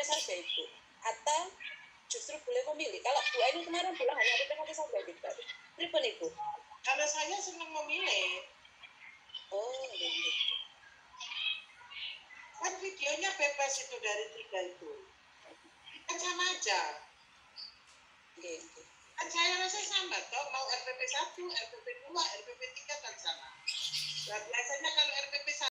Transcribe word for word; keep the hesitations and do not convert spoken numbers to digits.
saja itu, atau justru boleh memilih? Kalau Bu Aini kemarin bilang hanya R P P satu saja gitu, Tripun Ibu? Kalau saya senang memilih. Oh, iya. Kan videonya bebas itu dari tiga itu. Kan sama aja. Iya. Kan saya rasa sama toh, mau R P P satu, R P P dua, R P P tiga kan sama. Nah, biasanya kalau R P P satu